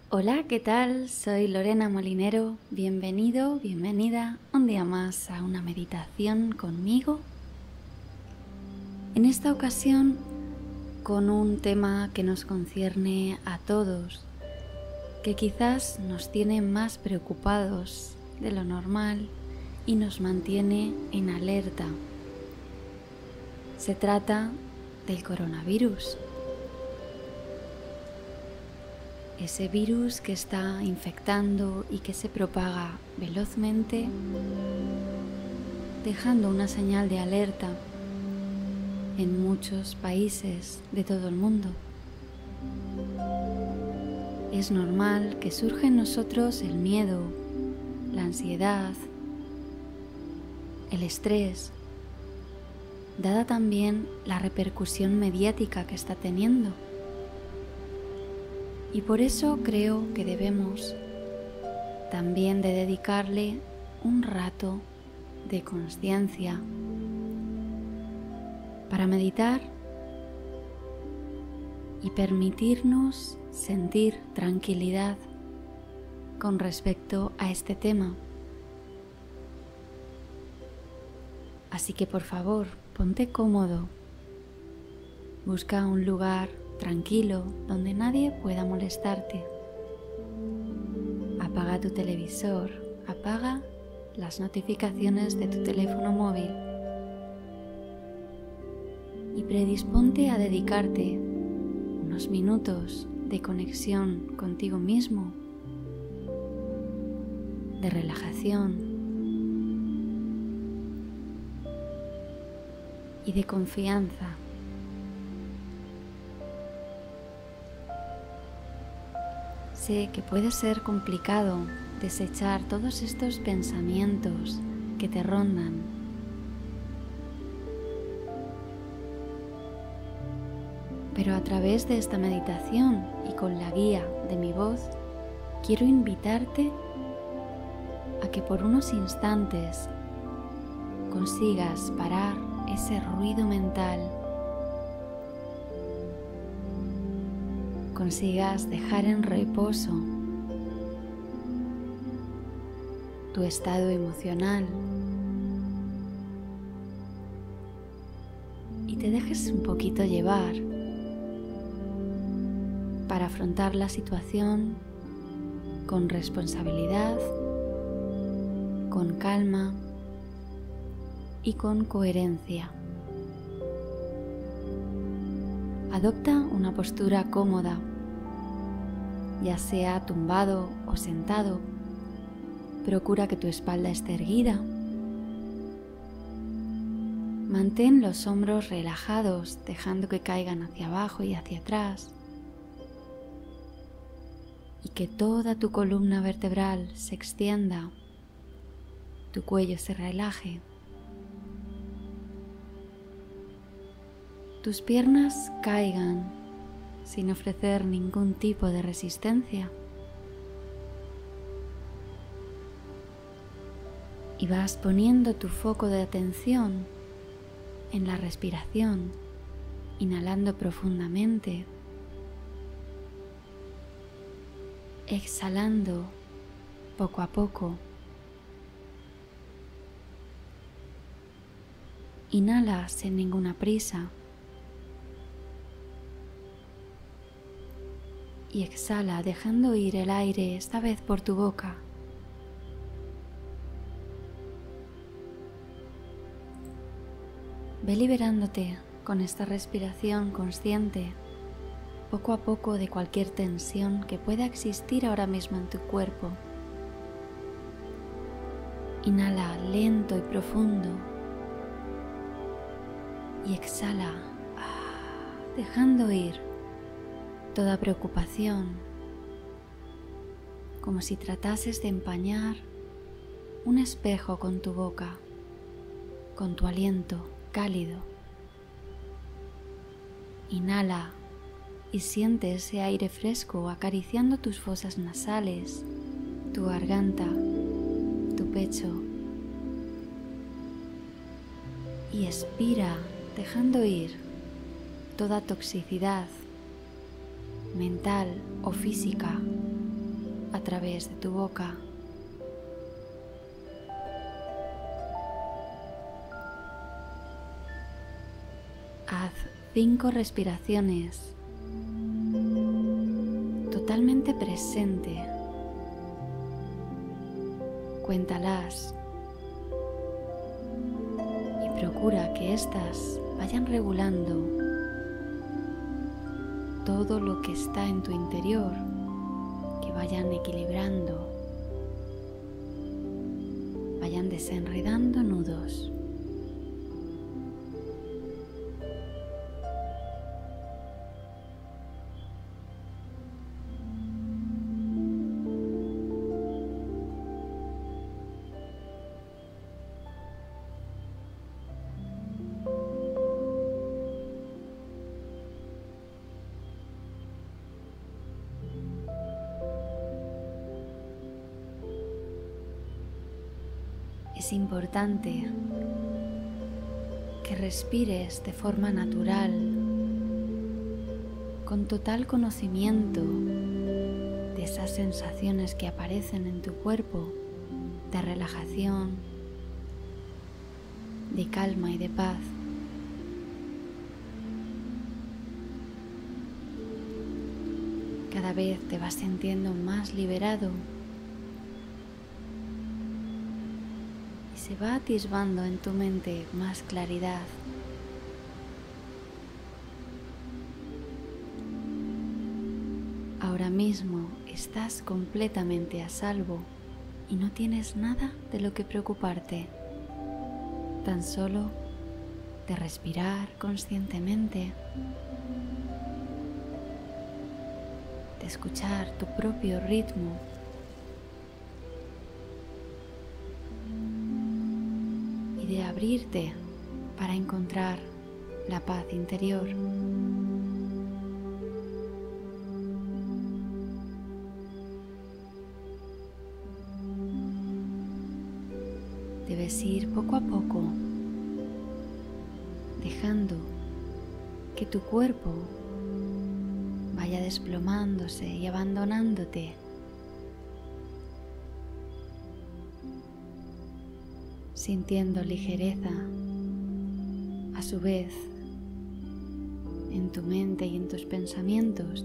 Hola, ¿qué tal? Soy Lorena Molinero. Bienvenido, bienvenida un día más a una meditación conmigo. En esta ocasión, con un tema que nos concierne a todos, que quizás nos tiene más preocupados de lo normal y nos mantiene en alerta. Se trata del coronavirus. Ese virus que está infectando y que se propaga velozmente, dejando una señal de alerta en muchos países de todo el mundo. Es normal que surja en nosotros el miedo, la ansiedad, el estrés, dada también la repercusión mediática que está teniendo. Y por eso creo que debemos también de dedicarle un rato de consciencia para meditar y permitirnos sentir tranquilidad con respecto a este tema. Así que por favor, ponte cómodo, busca un lugar tranquilo donde nadie pueda molestarte. Apaga tu televisor, apaga las notificaciones de tu teléfono móvil y predisponte a dedicarte unos minutos de conexión contigo mismo, de relajación y de confianza. Sé que puede ser complicado desechar todos estos pensamientos que te rondan. Pero a través de esta meditación y con la guía de mi voz, quiero invitarte a que por unos instantes consigas parar ese ruido mental, consigas dejar en reposo tu estado emocional y te dejes un poquito llevar para afrontar la situación con responsabilidad, con calma y con coherencia. Adopta una postura cómoda, ya sea tumbado o sentado. Procura que tu espalda esté erguida. Mantén los hombros relajados, dejando que caigan hacia abajo y hacia atrás. Y que toda tu columna vertebral se extienda, tu cuello se relaje. Tus piernas caigan sin ofrecer ningún tipo de resistencia. Y vas poniendo tu foco de atención en la respiración, inhalando profundamente, exhalando poco a poco. Inhala sin ninguna prisa y exhala dejando ir el aire, esta vez por tu boca. Ve liberándote con esta respiración consciente poco a poco de cualquier tensión que pueda existir ahora mismo en tu cuerpo. Inhala lento y profundo y exhala, dejando ir toda preocupación, como si tratases de empañar un espejo con tu boca, con tu aliento cálido. Inhala y siente ese aire fresco acariciando tus fosas nasales, tu garganta, tu pecho. Y expira, dejando ir toda toxicidad mental o física a través de tu boca. Haz 5 respiraciones totalmente presente. Cuéntalas y procura que éstas vayan regulando todo lo que está en tu interior, que vayan equilibrando, vayan desenredando nudos. Es importante que respires de forma natural, con total conocimiento de esas sensaciones que aparecen en tu cuerpo, de relajación, de calma y de paz. Cada vez te vas sintiendo más liberado y se va atisbando en tu mente más claridad. Ahora mismo estás completamente a salvo y no tienes nada de lo que preocuparte, tan solo de respirar conscientemente, de escuchar tu propio ritmo y de abrirte para encontrar la paz interior. Debes ir poco a poco, dejando que tu cuerpo vaya desplomándose y abandonándote. Sintiendo ligereza, a su vez, en tu mente y en tus pensamientos.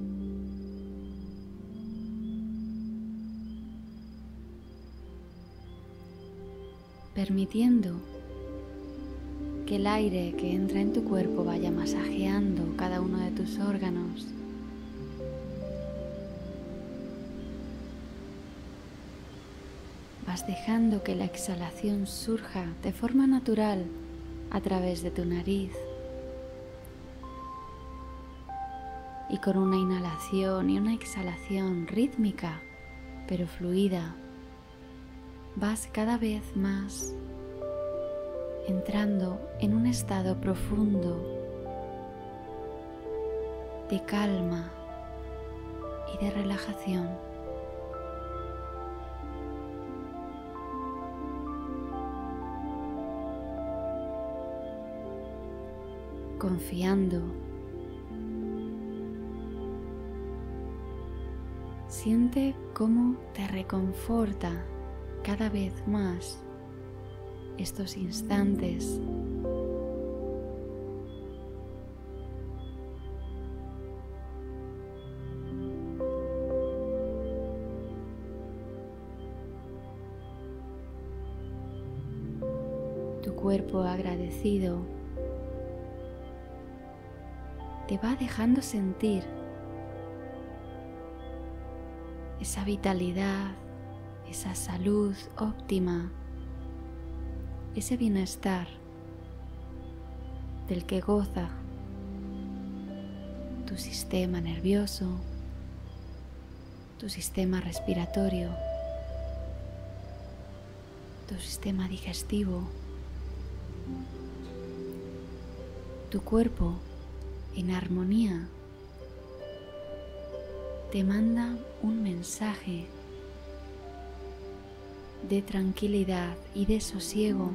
Permitiendo que el aire que entra en tu cuerpo vaya masajeando cada uno de tus órganos. Vas dejando que la exhalación surja de forma natural a través de tu nariz. Y con una inhalación y una exhalación rítmica, pero fluida, vas cada vez más entrando en un estado profundo de calma y de relajación. Confiando, siente cómo te reconforta cada vez más estos instantes. Tu cuerpo agradecido te va dejando sentir esa vitalidad, esa salud óptima, ese bienestar del que goza tu sistema nervioso, tu sistema respiratorio, tu sistema digestivo, tu cuerpo en armonía te manda un mensaje de tranquilidad y de sosiego.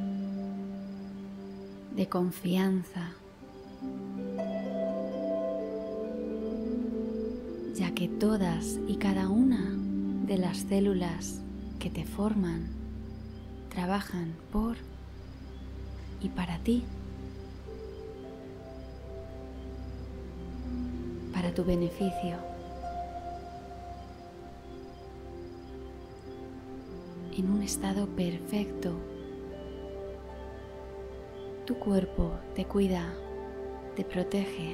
De confianza. ya que todas y cada una de las células que te forman trabajan por y para ti, para tu beneficio. En un estado perfecto, tu cuerpo te cuida, te protege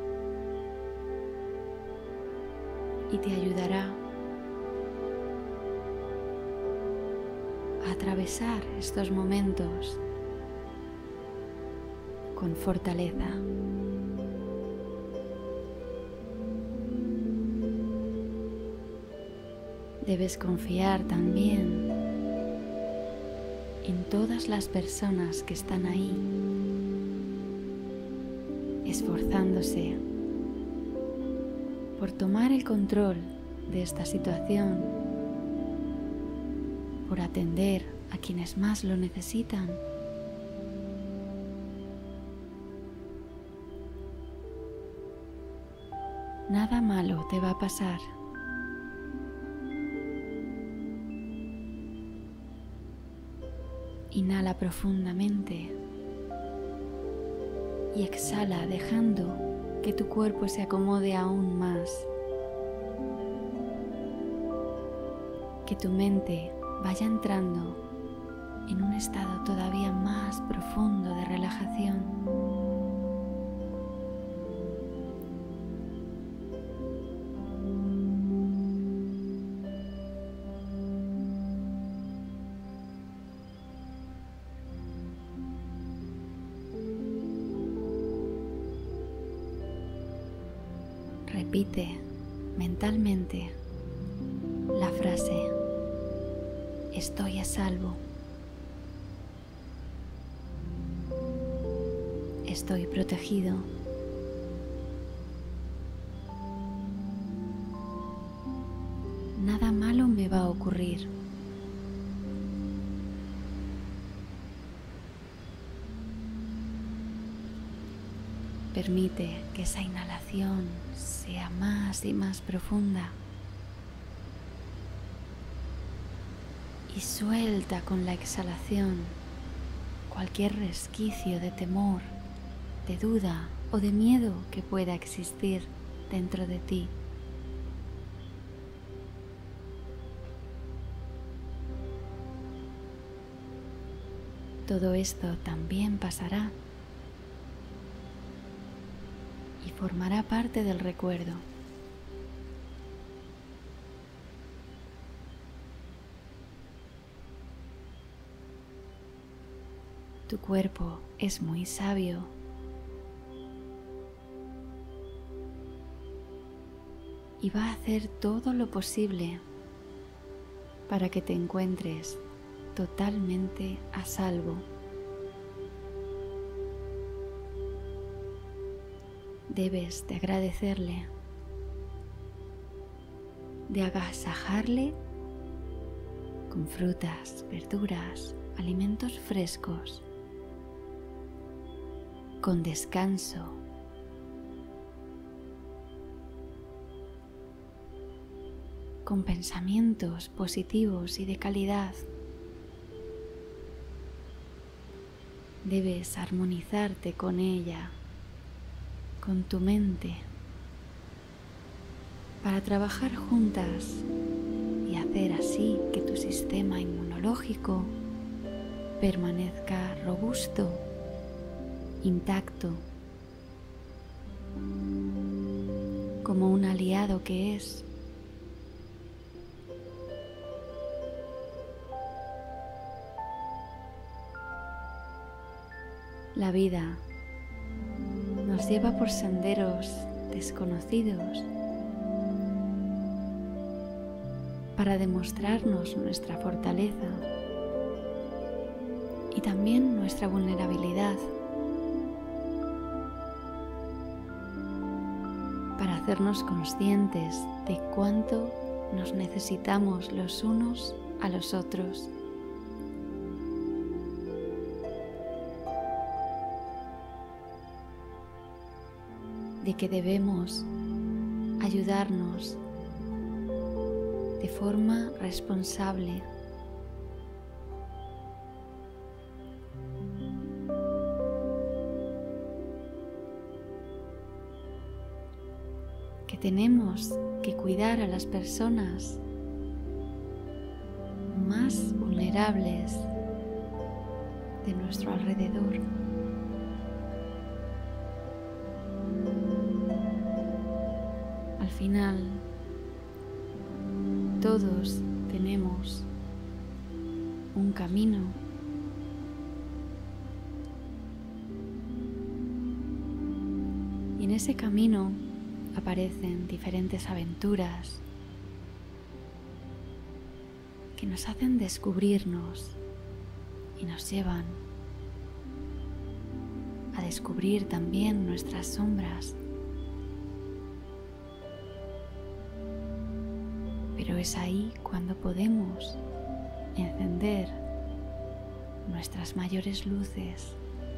y te ayudará a atravesar estos momentos con fortaleza. Debes confiar también en todas las personas que están ahí, esforzándose por tomar el control de esta situación, por atender a quienes más lo necesitan. Nada malo te va a pasar. Inhala profundamente y exhala dejando que tu cuerpo se acomode aún más, que tu mente vaya entrando en un estado todavía más profundo de relajación. Repite mentalmente la frase: estoy a salvo, estoy protegido, nada malo me va a ocurrir. Permite que esa inhalación sea más y más profunda y suelta con la exhalación cualquier resquicio de temor, de duda o de miedo que pueda existir dentro de ti. Todo esto también pasará y formará parte del recuerdo. Tu cuerpo es muy sabio y va a hacer todo lo posible para que te encuentres totalmente a salvo. Debes de agradecerle, de agasajarle con frutas, verduras, alimentos frescos, con descanso, con pensamientos positivos y de calidad. Debes armonizarte con ella, con tu mente, para trabajar juntas y hacer así que tu sistema inmunológico permanezca robusto, intacto, como un aliado que es. La vida nos lleva por senderos desconocidos para demostrarnos nuestra fortaleza y también nuestra vulnerabilidad, para hacernos conscientes de cuánto nos necesitamos los unos a los otros. De que debemos ayudarnos de forma responsable. Que tenemos que cuidar a las personas más vulnerables de nuestro alrededor. Al final, todos tenemos un camino. Y en ese camino aparecen diferentes aventuras que nos hacen descubrirnos y nos llevan a descubrir también nuestras sombras. Pero es ahí cuando podemos encender nuestras mayores luces.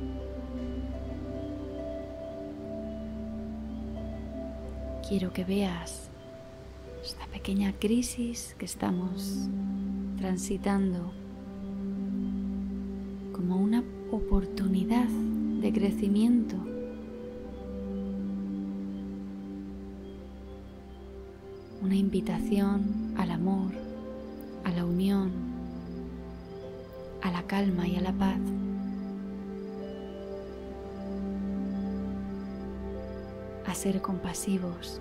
Quiero que veas esta pequeña crisis que estamos transitando como una oportunidad de crecimiento. Una invitación al amor, a la unión, a la calma y a la paz. A ser compasivos,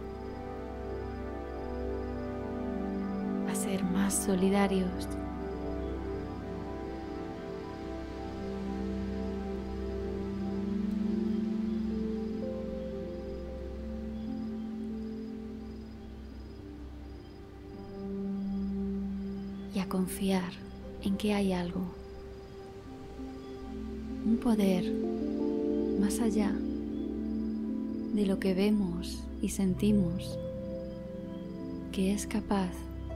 a ser más solidarios. Y a confiar en que hay algo, un poder más allá de lo que vemos y sentimos, que es capaz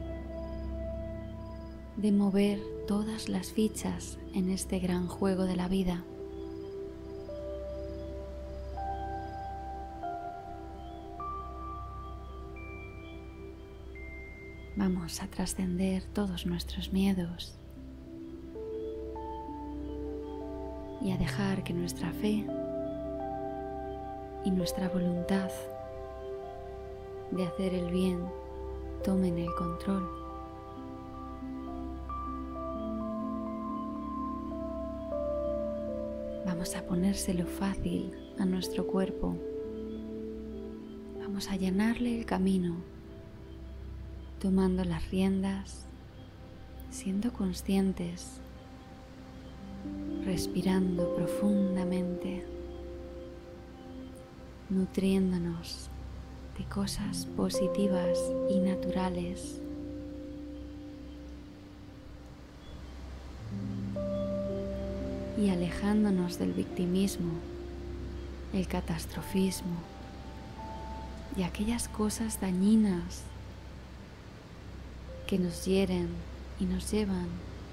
de mover todas las fichas en este gran juego de la vida. Vamos a trascender todos nuestros miedos y a dejar que nuestra fe y nuestra voluntad de hacer el bien tomen el control. Vamos a ponérselo fácil a nuestro cuerpo. Vamos a llenarle el camino, tomando las riendas, siendo conscientes, respirando profundamente, nutriéndonos de cosas positivas y naturales. Y alejándonos del victimismo, el catastrofismo y aquellas cosas dañinas que nos hieren y nos llevan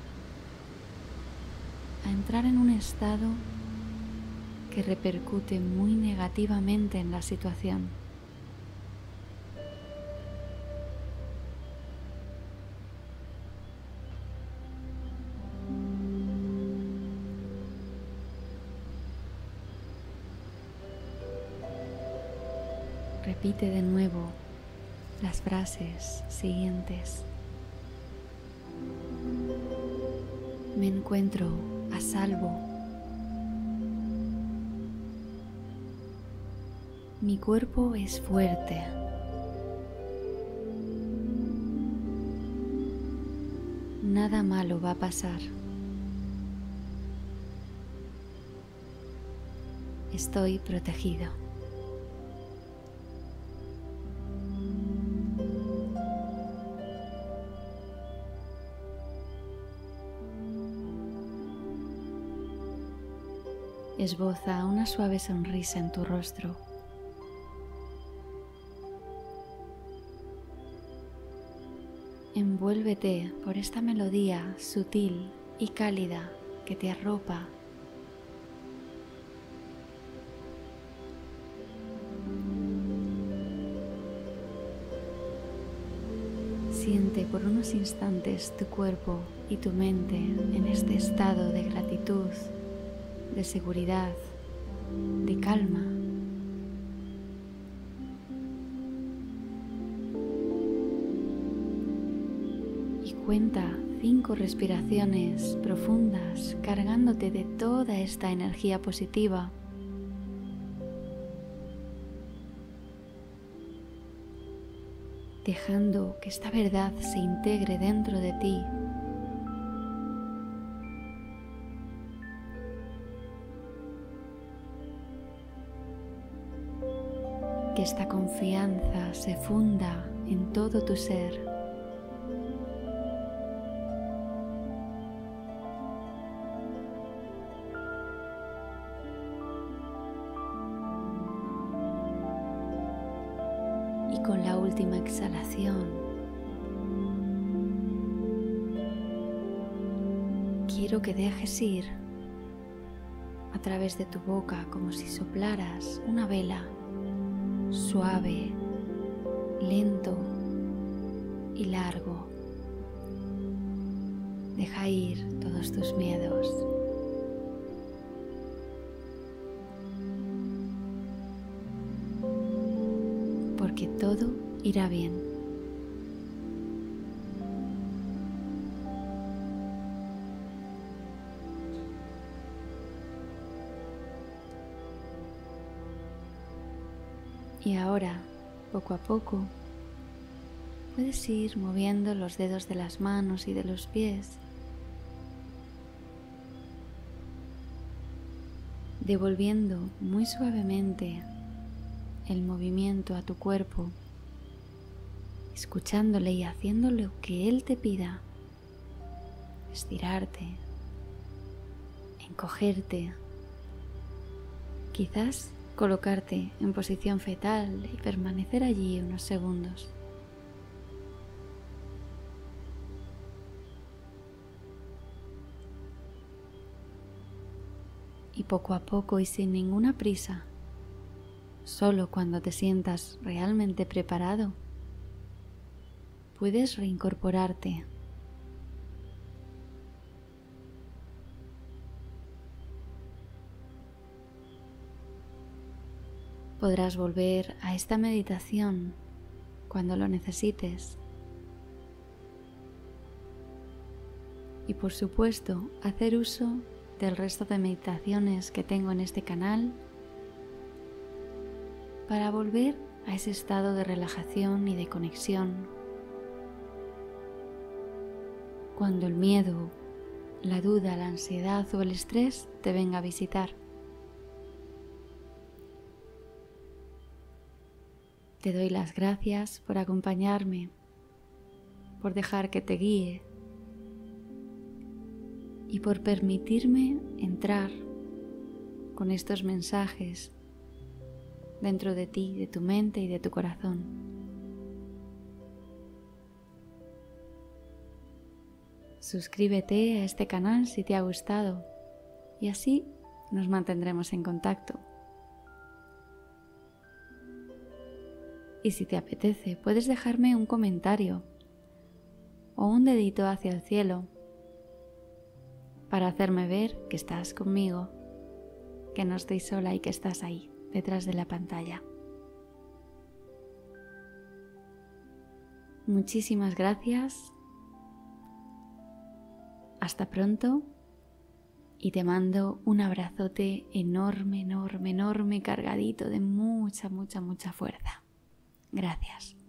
a entrar en un estado que repercute muy negativamente en la situación. Repite de nuevo las frases siguientes. Me encuentro a salvo. Mi cuerpo es fuerte. Nada malo va a pasar. Estoy protegido. Esboza una suave sonrisa en tu rostro. Envuélvete por esta melodía sutil y cálida que te arropa. Siente por unos instantes tu cuerpo y tu mente en este estado de gratitud, de seguridad, de calma. Y cuenta 5 respiraciones profundas cargándote de toda esta energía positiva. Dejando que esta verdad se integre dentro de ti. Que esta confianza se funda en todo tu ser. Y con la última exhalación, quiero que dejes ir a través de tu boca como si soplaras una vela, suave, lento y largo. Deja ir todos tus miedos. Porque todo irá bien. Y ahora, poco a poco, puedes ir moviendo los dedos de las manos y de los pies, devolviendo muy suavemente el movimiento a tu cuerpo, escuchándole y haciendo lo que él te pida. Estirarte, encogerte, quizás colocarte en posición fetal y permanecer allí unos segundos. Y poco a poco y sin ninguna prisa, solo cuando te sientas realmente preparado, puedes reincorporarte. Podrás volver a esta meditación cuando lo necesites. Y por supuesto, hacer uso del resto de meditaciones que tengo en este canal para volver a ese estado de relajación y de conexión. Cuando el miedo, la duda, la ansiedad o el estrés te venga a visitar. Te doy las gracias por acompañarme, por dejar que te guíe y por permitirme entrar con estos mensajes dentro de ti, de tu mente y de tu corazón. Suscríbete a este canal si te ha gustado y así nos mantendremos en contacto. Y si te apetece, puedes dejarme un comentario o un dedito hacia el cielo para hacerme ver que estás conmigo, que no estoy sola y que estás ahí, detrás de la pantalla. Muchísimas gracias. Hasta pronto y te mando un abrazote enorme, enorme, enorme, cargadito de mucha, mucha, mucha fuerza. Gracias.